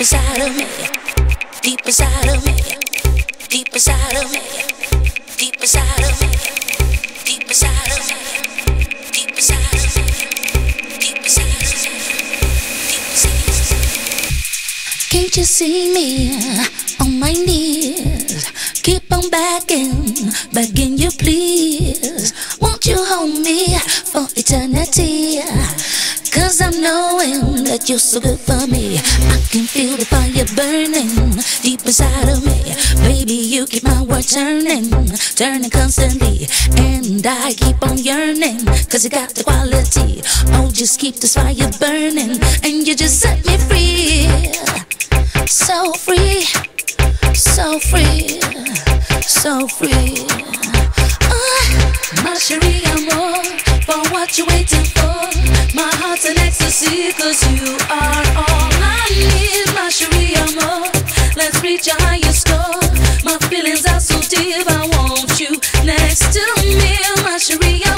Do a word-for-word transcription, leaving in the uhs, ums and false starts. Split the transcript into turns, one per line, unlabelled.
inside of me, deep inside of me, deep inside of me, deep inside of me, deep inside of me, deep inside of me, deep inside of me, deep inside of me. Can't you see me on my knees? Keep on begging, begging you please. Won't you hold me for eternity? Cause I'm knowing that you're so good for me. I can feel the fire burning deep inside of me. Baby, you keep my world turning, turning constantly. And I keep on yearning, cause you got the quality. Oh, just keep this fire burning, and you just set me free. So free, so free, so free. uh, My chérie amour, for what you waiting for? My heart's an ecstasy, cause you are all I need. My chérie amour, let's reach a higher score. My feelings are so deep, I want you next to me. My chérie amour,